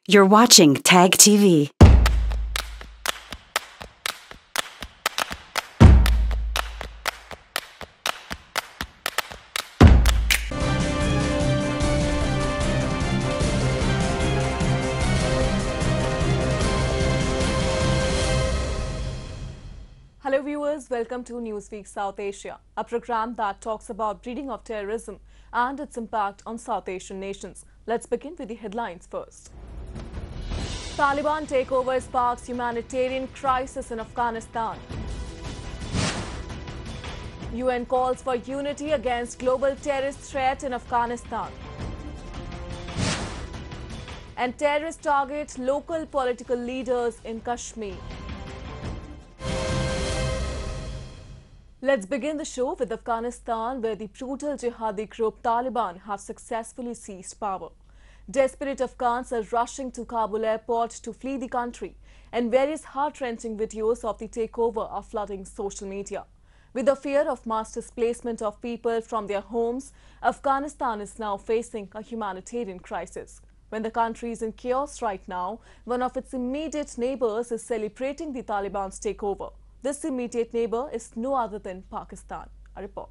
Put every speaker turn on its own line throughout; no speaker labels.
You're watching Tag TV.
Hello viewers, welcome to Newsweek South Asia, a program that talks about breeding of terrorism and its impact on South Asian nations. Let's begin with the headlines first. Taliban takeover sparks humanitarian crisis in Afghanistan. UN calls for unity against global terrorist threat in Afghanistan. And terrorists target local political leaders in Kashmir. Let's begin the show with Afghanistan, where the brutal jihadi group Taliban have successfully seized power. Desperate Afghans are rushing to Kabul airport to flee the country, and various heart-wrenching videos of the takeover are flooding social media. With the fear of mass displacement of people from their homes, Afghanistan is now facing a humanitarian crisis. When the country is in chaos right now, one of its immediate neighbors is celebrating the Taliban's takeover. This immediate neighbor is no other than Pakistan. A report.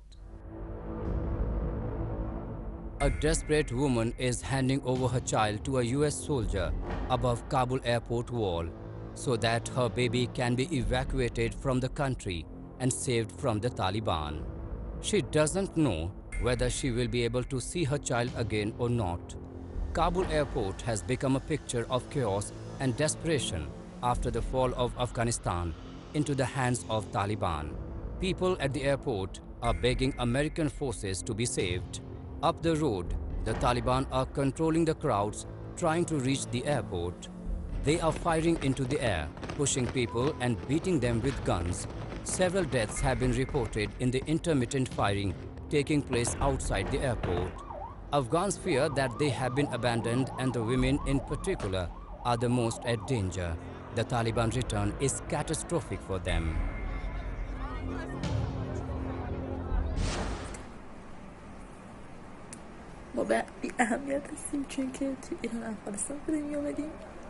A desperate woman is handing over her child to a US soldier above Kabul airport wall so that her baby can be evacuated from the country and saved from the Taliban. She doesn't know whether she will be able to see her child again or not. Kabul airport has become a picture of chaos and desperation after the fall of Afghanistan into the hands of Taliban. People at the airport are begging American forces to be saved. Up the road, the Taliban are controlling the crowds trying to reach the airport. They are firing into the air, pushing people and beating them with guns. Several deaths have been reported in the intermittent firing taking place outside the airport. Afghans fear that they have been abandoned, and the women in particular are the most at danger. The Taliban return is catastrophic for them.
ما به بی اهمیت هستیم چون که توی ایران افغانستان بودیم میامدیم.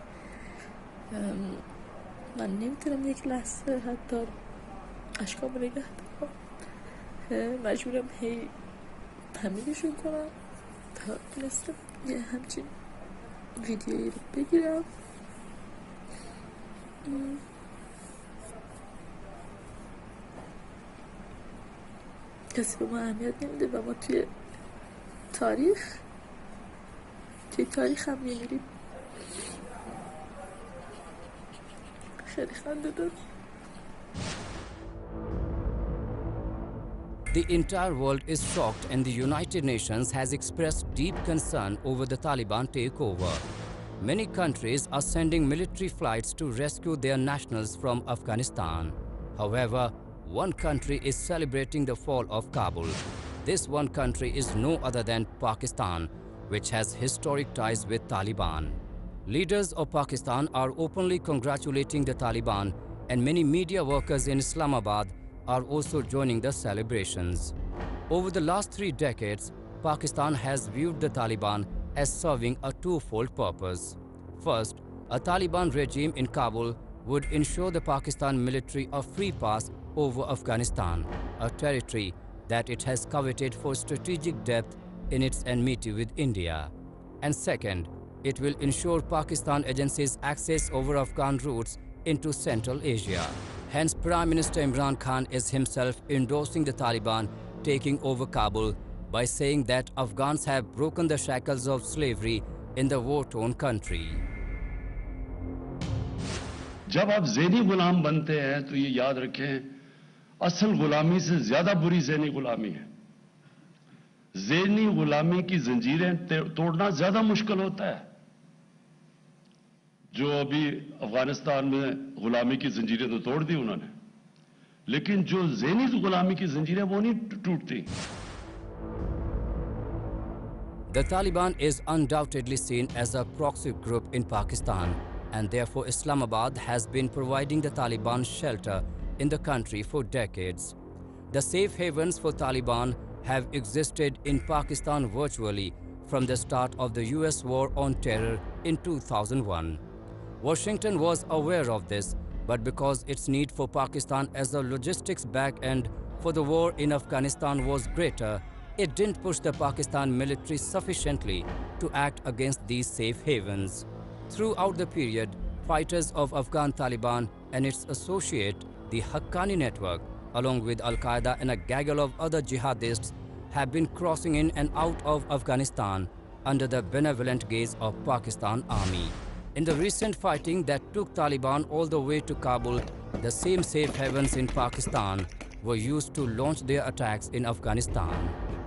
من نمیتونم یک لحظه حتی اشکام نگه دارم. مجبورم هی تمیزشون کنم تا تونستم یه همچین ویدیویی رو بگیرم. کسی به ما اهمیت نمیده و ما توی تاریخ هم میمیریم. خیلی خنده دار.
The entire world is shocked, and the United Nations has expressed deep concern over the Taliban takeover. Many countries are sending military flights to rescue their nationals from Afghanistan. However, one country is celebrating the fall of Kabul. This one country is no other than Pakistan, which has historic ties with Taliban. Leaders of Pakistan are openly congratulating the Taliban, and many media workers in Islamabad are also joining the celebrations. Over the last 3 decades, Pakistan has viewed the Taliban as serving a twofold purpose. First, a Taliban regime in Kabul would ensure the Pakistan military a free pass over Afghanistan, a territory that it has coveted for strategic depth in its enmity with India. And second, it will ensure Pakistan agencies access over Afghan routes into Central Asia. Hence, Prime Minister Imran Khan is himself endorsing the Taliban taking over Kabul by saying that Afghans have broken the shackles of slavery in the war-torn country.
जब आप ज़हनी गुलाम बनते हैं तो ये याद रखें, असल गुलामी से ज़्यादा बुरी ज़हनी गुलामी है। ज़हनी गुलामी की ज़ंजीरें तोड़ना ज़्यादा मुश्किल होता है। जो अभी अफगानिस्तान में गुलामी की ज़ंजीरें तो तोड़ दी उन्होंने, लेकिन जो ज़हनी गुलामी की ज़ंजीरें वो नहीं टूटती।
The Taliban is undoubtedly seen as a proxy group in Pakistan, and therefore Islamabad has been providing the Taliban shelter in the country for decades. The safe havens for Taliban have existed in Pakistan virtually from the start of the US war on terror in 2001. Washington was aware of this, but because its need for Pakistan as a logistics back end for the war in Afghanistan was greater, it didn't push the Pakistan military sufficiently to act against these safe havens. Throughout the period, fighters of Afghan Taliban and its associate, the Haqqani network, along with Al-Qaeda and a gaggle of other jihadists, have been crossing in and out of Afghanistan under the benevolent gaze of Pakistan Army. In the recent fighting that took Taliban all the way to Kabul, the same safe havens in Pakistan were used to launch their attacks in Afghanistan.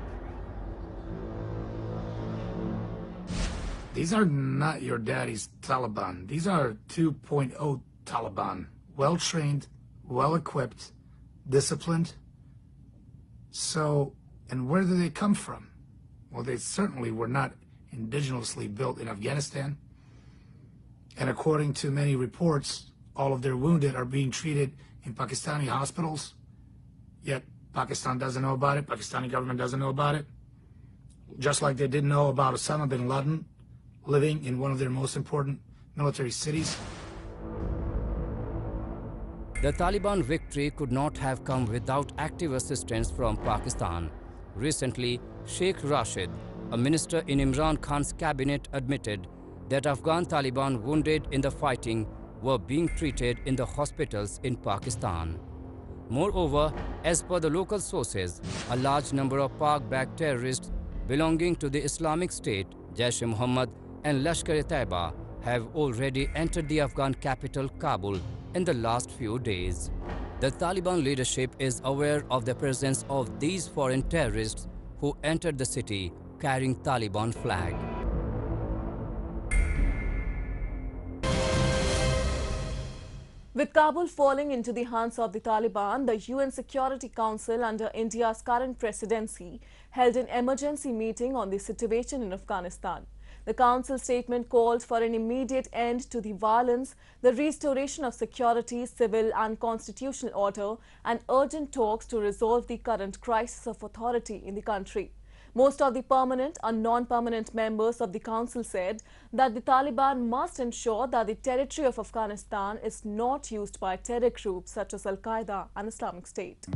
These are not your daddy's Taliban. These are 2.0 Taliban. Well-trained, well-equipped, disciplined. So, and where do they come from? Well, they certainly were not indigenously built in Afghanistan. And according to many reports, all of their wounded are being treated in Pakistani hospitals. Yet Pakistan doesn't know about it. Pakistani government doesn't know about it. Just like they didn't know about Osama bin Laden living in one of their most important military cities.
The Taliban victory could not have come without active assistance from Pakistan. Recently, Sheikh Rashid, a minister in Imran Khan's cabinet, admitted that Afghan Taliban wounded in the fighting were being treated in the hospitals in Pakistan. Moreover, as per the local sources, a large number of Pak-backed terrorists belonging to the Islamic State, Jaish-e-Mohammed and Lashkar-e-Taiba have already entered the Afghan capital Kabul in the last few days. The Taliban leadership is aware of the presence of these foreign terrorists who entered the city carrying Taliban flag.
With Kabul falling into the hands of the Taliban, the UN Security Council under India's current presidency held an emergency meeting on the situation in Afghanistan. The Council statement called for an immediate end to the violence, the restoration of security, civil and constitutional order, and urgent talks to resolve the current crisis of authority in the country. Most of the permanent and non-permanent members of the Council said that the Taliban must ensure that the territory of Afghanistan is not used by terror groups such as Al-Qaeda and Islamic State.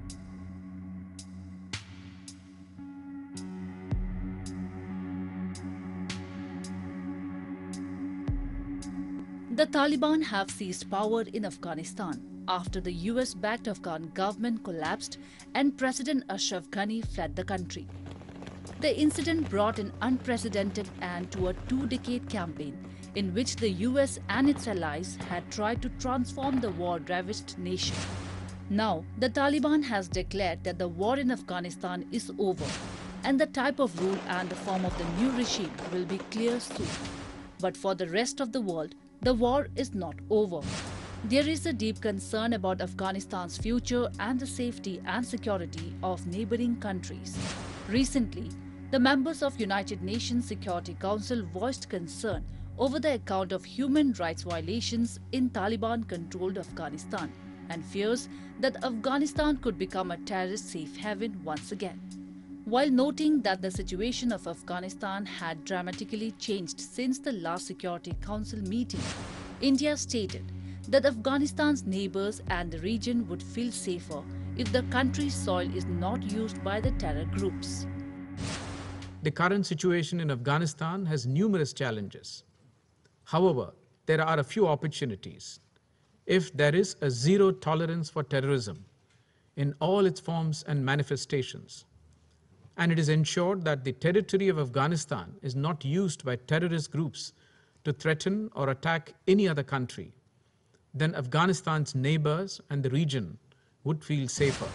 The Taliban have seized power in Afghanistan after the US-backed Afghan government collapsed and President Ashraf Ghani fled the country. The incident brought an unprecedented end to a two-decade campaign in which the US and its allies had tried to transform the war-ravaged nation. Now, the Taliban has declared that the war in Afghanistan is over and the type of rule and the form of the new regime will be clear soon. But for the rest of the world, the war is not over. There is a deep concern about Afghanistan's future and the safety and security of neighboring countries. Recently, the members of United Nations Security Council voiced concern over the account of human rights violations in Taliban-controlled Afghanistan and fears that Afghanistan could become a terrorist safe haven once again. While noting that the situation of Afghanistan had dramatically changed since the last Security Council meeting, India stated that Afghanistan's neighbors and the region would feel safer if the country's soil is not used by the terror groups.
The current situation in Afghanistan has numerous challenges. However, there are a few opportunities. If there is a zero tolerance for terrorism in all its forms and manifestations, and it is ensured that the territory of Afghanistan is not used by terrorist groups to threaten or attack any other country, then Afghanistan's neighbors and the region would feel safer.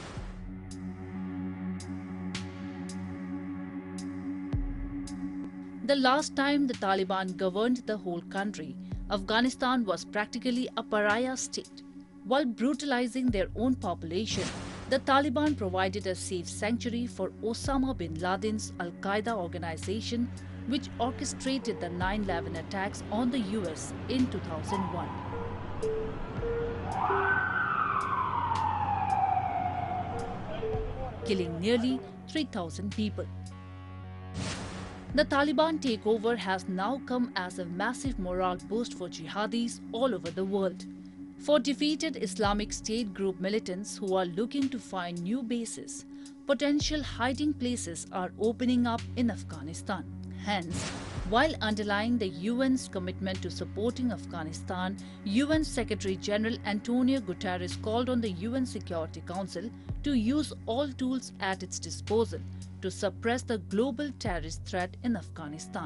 The last time the Taliban governed the whole country, Afghanistan was practically a pariah state. While brutalizing their own population, the Taliban provided a safe sanctuary for Osama bin Laden's Al-Qaeda organization, which orchestrated the 9/11 attacks on the US in 2001. Killing nearly 3,000 people. The Taliban takeover has now come as a massive morale boost for jihadis all over the world. For defeated Islamic State group militants who are looking to find new bases, potential hiding places are opening up in Afghanistan. Hence, while underlying the UN's commitment to supporting Afghanistan, UN Secretary-General Antonio Guterres called on the UN Security Council to use all tools at its disposal to suppress the global terrorist threat in Afghanistan.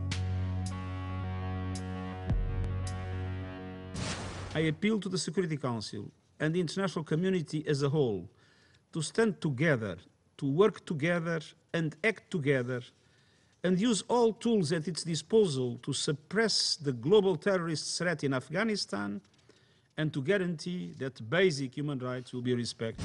I appeal to the Security Council and the international community as a whole to stand together, to work together and act together, and use all tools at its disposal to suppress the global terrorist threat in Afghanistan and to guarantee that basic human rights will be respected.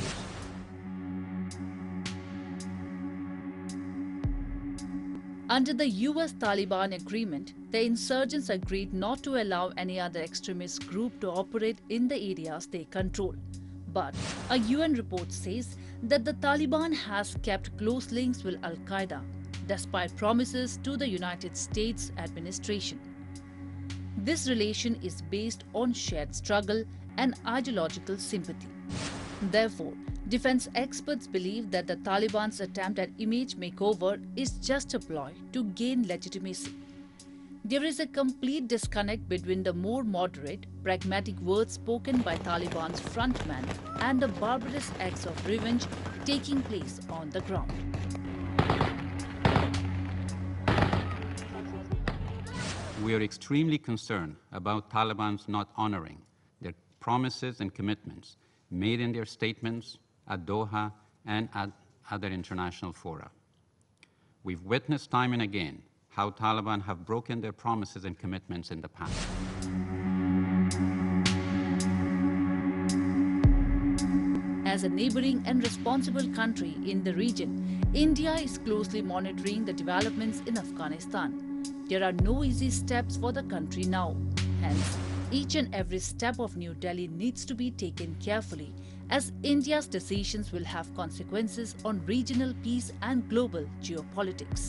Under the US Taliban agreement, the insurgents agreed not to allow any other extremist group to operate in the areas they control. But a UN report says that the Taliban has kept close links with Al-Qaeda, despite promises to the United States administration. This relation is based on shared struggle and ideological sympathy. Therefore, defense experts believe that the Taliban's attempt at image makeover is just a ploy to gain legitimacy. There is a complete disconnect between the more moderate, pragmatic words spoken by Taliban's frontman and the barbarous acts of revenge taking place on the ground.
We are extremely concerned about Taliban's not honoring their promises and commitments made in their statements at Doha and at other international fora. We've witnessed time and again how Taliban have broken their promises and commitments in the past.
As a neighboring and responsible country in the region, India is closely monitoring the developments in Afghanistan. There are no easy steps for the country now. Hence, each and every step of New Delhi needs to be taken carefully, as India's decisions will have consequences on regional peace and global geopolitics.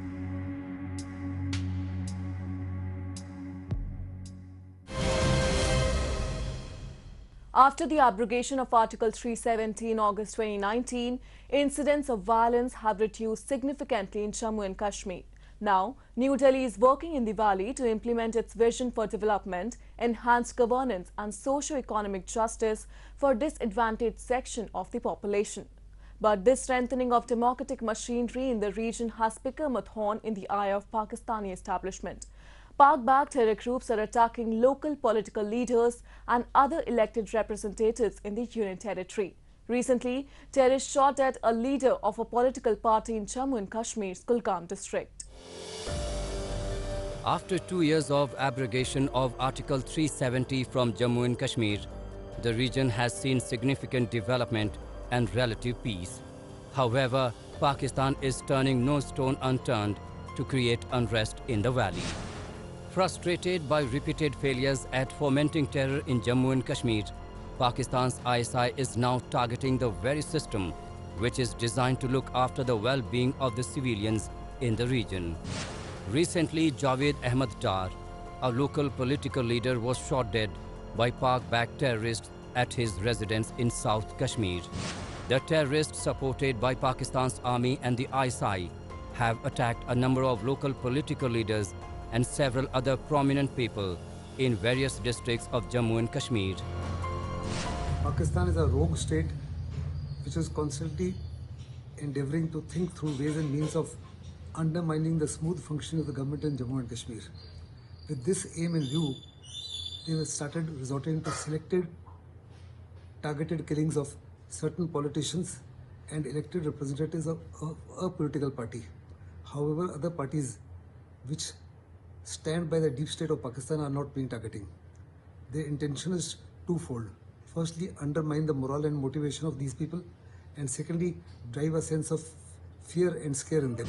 After the abrogation of Article 370 in August 2019, incidents of violence have reduced significantly in Jammu and Kashmir. Now, New Delhi is working in the valley to implement its vision for development, enhanced governance and socio-economic justice for disadvantaged section of the population. But this strengthening of democratic machinery in the region has become a thorn in the eye of Pakistani establishment. Pak-backed terror groups are attacking local political leaders and other elected representatives in the Union Territory. Recently, terrorists shot at a leader of a political party in Jammu and Kashmir's Kulgam district.
After 2 years of abrogation of Article 370 from Jammu and Kashmir, the region has seen significant development and relative peace. However, Pakistan is turning no stone unturned to create unrest in the valley. Frustrated by repeated failures at fomenting terror in Jammu and Kashmir, Pakistan's ISI is now targeting the very system which is designed to look after the well-being of the civilians in the region. Recently, Javed Ahmad Dar, a local political leader, was shot dead by Pak-backed terrorists at his residence in South Kashmir. The terrorists, supported by Pakistan's army and the ISI, have attacked a number of local political leaders and several other prominent people in various districts of Jammu and Kashmir.
Pakistan is a rogue state which is constantly endeavoring to think through ways and means of undermining the smooth functioning of the government in Jammu and Kashmir. With this aim in view, they have started resorting to selected, targeted killings of certain politicians and elected representatives of a political party. However, other parties which stand by the deep state of Pakistan are not being targeting. Their intention is twofold. Firstly, undermine the morale and motivation of these people, and secondly, drive a sense of fear and scare in them.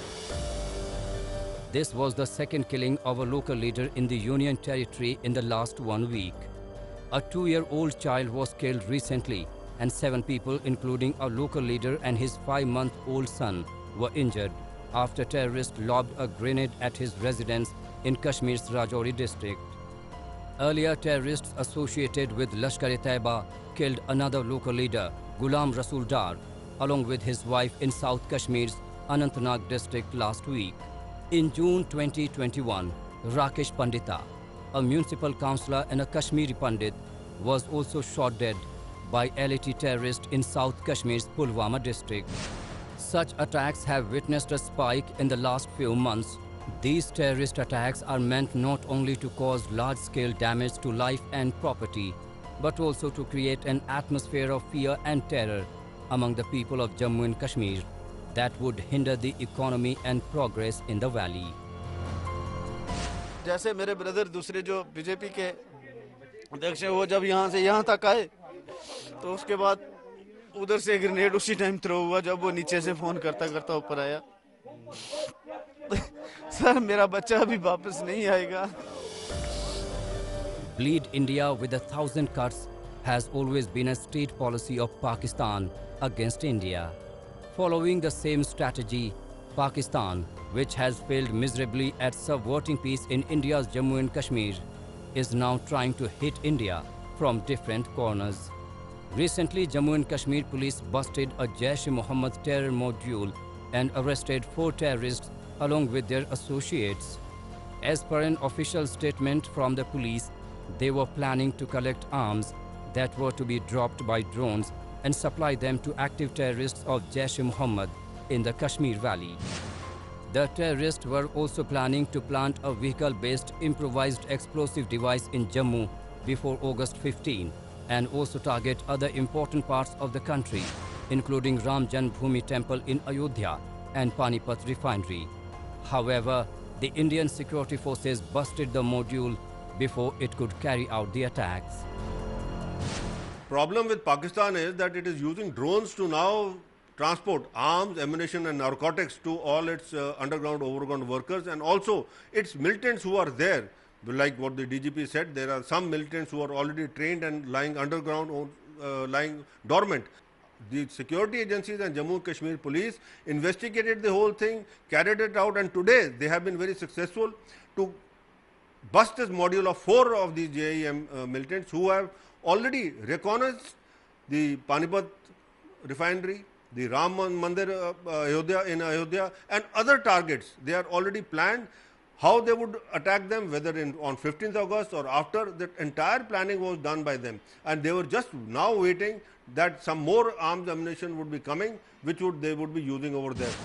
This was the second killing of a local leader in the Union Territory in the last 1 week. A 2-year-old child was killed recently, and 7 people, including a local leader and his 5-month-old son, were injured after terrorists lobbed a grenade at his residence in Kashmir's Rajouri district. Earlier, terrorists associated with Lashkar-e-Taiba killed another local leader, Ghulam Rasool Dar, along with his wife in South Kashmir's Anantnag district last week. In June 2021, Rakesh Pandita, a municipal councillor and a Kashmiri Pandit, was also shot dead by LAT terrorists in South Kashmir's Pulwama district. Such attacks have witnessed a spike in the last few months. These terrorist attacks are meant not only to cause large-scale damage to life and property, but also to create an atmosphere of fear and terror among the people of Jammu and Kashmir that would hinder the economy and progress in the valley.
जैसे मेरे brother दूसरे जो BJP के अध्यक्ष हैं वो जब यहाँ से यहाँ तक आए तो उसके बाद उधर से ग्रेनेड उसी टाइम थ्रो हुआ जब वो नीचे से फोन करता करता ऊपर आया सर मेरा बच्चा अभी वापस नहीं आएगा.
Bleed India with 1,000 cuts has always been a state policy of Pakistan against India. Following the same strategy, Pakistan, which has failed miserably at subverting peace in India's Jammu and Kashmir, is now trying to hit India from different corners. Recently, Jammu and Kashmir police busted a Jaish-e-Mohammed terror module and arrested 4 terrorists along with their associates. As per an official statement from the police, they were planning to collect arms that were to be dropped by drones and supply them to active terrorists of Jaish-e-Mohammed in the Kashmir Valley. The terrorists were also planning to plant a vehicle-based improvised explosive device in Jammu before August 15 and also target other important parts of the country, including Ram Janmabhoomi Temple in Ayodhya and Panipat Refinery. However, the Indian security forces busted the module before it could carry out the attacks.
Problem with Pakistan is that it is using drones to now transport arms, ammunition and narcotics to all its underground, overground workers and also its militants who are there. Like what the DGP said, there are some militants who are already trained and lying underground or lying dormant. The security agencies and Jammu and Kashmir police investigated the whole thing, carried it out, and today they have been very successful to bust this module of 4 of these JEM militants who have already recognized the Panipat refinery, the Ram Mandir in Ayodhya and other targets. They are already planned how they would attack them, whether on 15th August or after. That entire planning was done by them, and they were just now waiting that some more arms ammunition would be coming, which they would be using over there.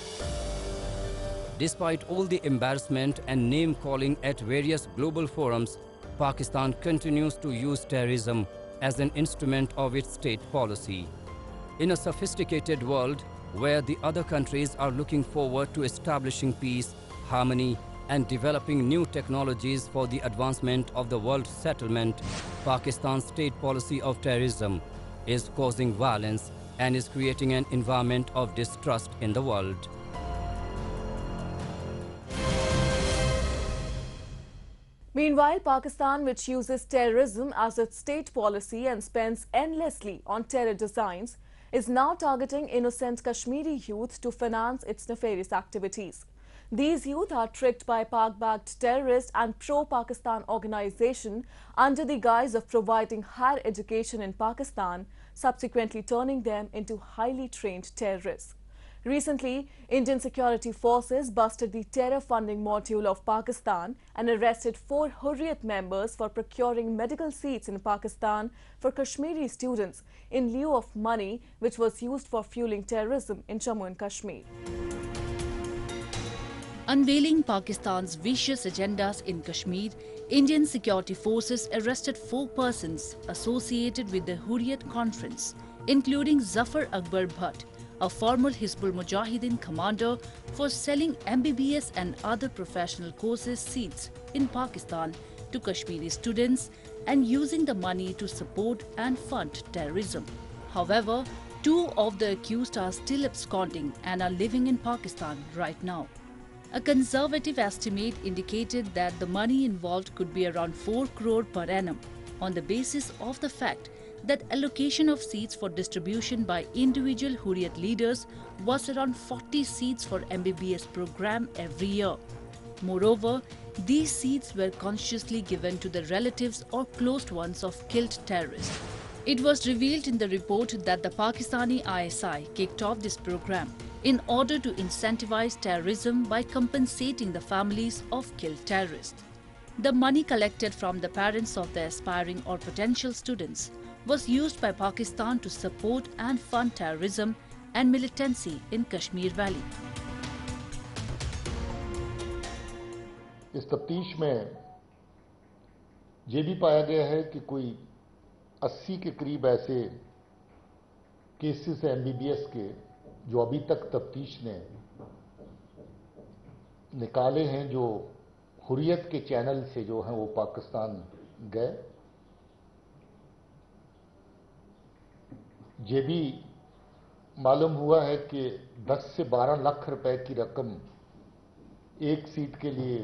Despite all the embarrassment and name-calling at various global forums, Pakistan continues to use terrorism as an instrument of its state policy. In a sophisticated world where the other countries are looking forward to establishing peace, harmony, and developing new technologies for the advancement of the world settlement, Pakistan's state policy of terrorism is causing violence and is creating an environment of distrust in the world.
Meanwhile, Pakistan, which uses terrorism as its state policy and spends endlessly on terror designs, is now targeting innocent Kashmiri youth to finance its nefarious activities. These youth are tricked by Pak-backed terrorist and pro-Pakistan organization under the guise of providing higher education in Pakistan, subsequently turning them into highly trained terrorists. Recently, Indian security forces busted the terror funding module of Pakistan and arrested 4 Hurriyat members for procuring medical seats in Pakistan for Kashmiri students in lieu of money which was used for fueling terrorism in Jammu and Kashmir.
Unveiling Pakistan's vicious agendas in Kashmir, Indian security forces arrested 4 persons associated with the Hurriyat Conference, including Zafar Akbar Bhatt, a former Hizbul Mujahideen commander, for selling MBBS and other professional courses seats in Pakistan to Kashmiri students and using the money to support and fund terrorism. However, 2 of the accused are still absconding and are living in Pakistan right now. A conservative estimate indicated that the money involved could be around 4 crore per annum on the basis of the fact that allocation of seats for distribution by individual Hurriyat leaders was around 40 seats for MBBS program every year. Moreover, these seats were consciously given to the relatives or close ones of killed terrorists. It was revealed in the report that the Pakistani ISI kicked off this program in order to incentivize terrorism by compensating the families of killed terrorists. The money collected from the parents of the aspiring or potential students was used by Pakistan to support and fund terrorism and militancy in Kashmir Valley.
इस तफ्तीश में ये भी पाया गया है कि कोई 80 के करीब ऐसे केसेस हैं MBBS के जो अभी तक तफ्तीश ने निकाले हैं, जो हुर्रियत के चैनल से जो हैं वो पाकिस्तान गए। ये भी मालूम हुआ है कि 10 से 12 लाख रुपए की रकम एक सीट के लिए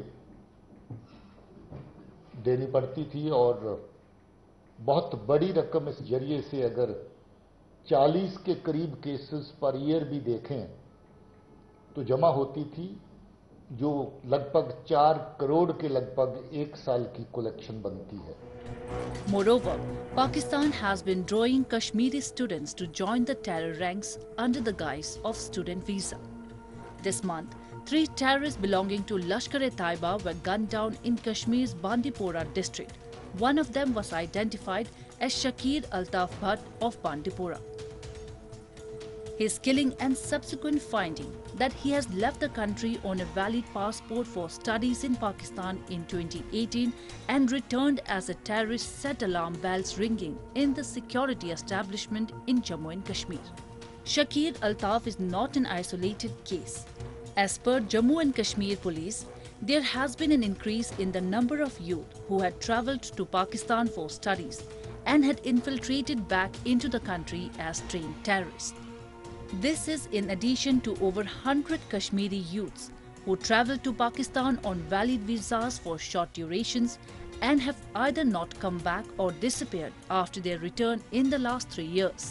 देनी पड़ती थी और बहुत बड़ी रकम इस जरिए से अगर 40 के करीब केसेस पर ईयर भी देखें तो जमा होती थी, जो लगभग 4 करोड़ के लगभग एक साल की कलेक्शन बनती है।
Moreover, Pakistan has been drawing Kashmiri students to join the terror ranks under the guise of student visa. This month, 3 terrorists belonging to Lashkar-e-Taiba were gunned down in Kashmir's Bandipora district. One of them was identified as Shakir Altaf Bhatt of Bandipora. His killing and subsequent finding that he has left the country on a valid passport for studies in Pakistan in 2018 and returned as a terrorist set alarm bells ringing in the security establishment in Jammu and Kashmir. Shakir Altaf is not an isolated case. As per Jammu and Kashmir Police, there has been an increase in the number of youth who had travelled to Pakistan for studies and had infiltrated back into the country as trained terrorists. This is in addition to over 100 Kashmiri youths who travelled to Pakistan on valid visas for short durations and have either not come back or disappeared after their return in the last 3 years.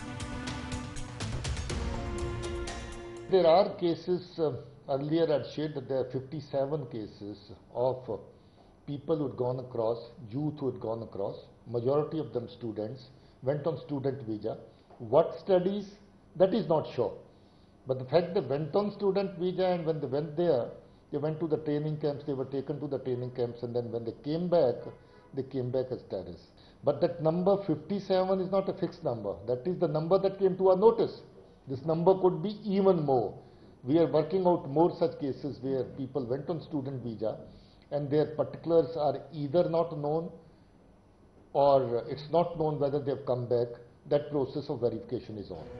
There are cases, earlier I shared that there are 57 cases of people who had gone across, youth who had gone across, majority of them students, went on student visa. What studies? That is not sure. But the fact they went on student visa and when they went there, they went to the training camps, they were taken to the training camps, and then when they came back as terrorists. But that number 57 is not a fixed number. That is the number that came to our notice. This number could be even more. We are working out more such cases where people went on student visa and their particulars are either not known or it's not known whether they have come back. That process of verification is on.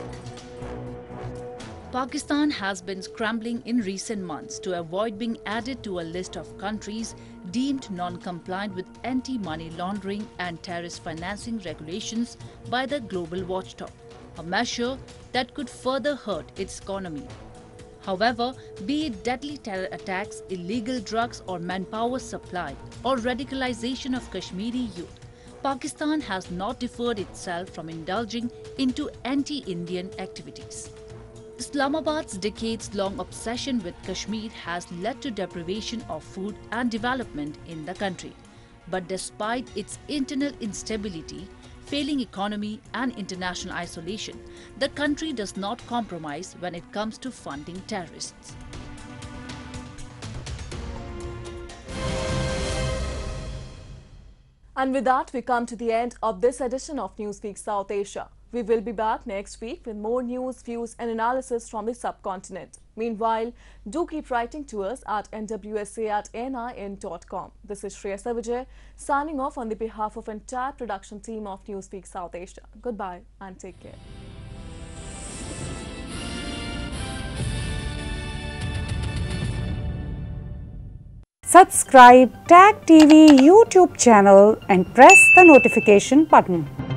Pakistan has been scrambling in recent months to avoid being added to a list of countries deemed non-compliant with anti-money laundering and terrorist financing regulations by the global watchdog, a measure that could further hurt its economy. However, be it deadly terror attacks, illegal drugs or manpower supply or radicalization of Kashmiri youth, Pakistan has not deferred itself from indulging into anti-Indian activities. Islamabad's decades-long obsession with Kashmir has led to deprivation of food and development in the country. But despite its internal instability, failing economy and international isolation, the country does not compromise when it comes to funding terrorists.
And with that, we come to the end of this edition of Newsweek South Asia. We will be back next week with more news, views and analysis from the subcontinent. Meanwhile, do keep writing to us at nwsa@nin.com. This is Shreya Savijay signing off on the behalf of entire production team of Newsweek South Asia. Goodbye and take care.
Subscribe TAG TV YouTube channel and press the notification button.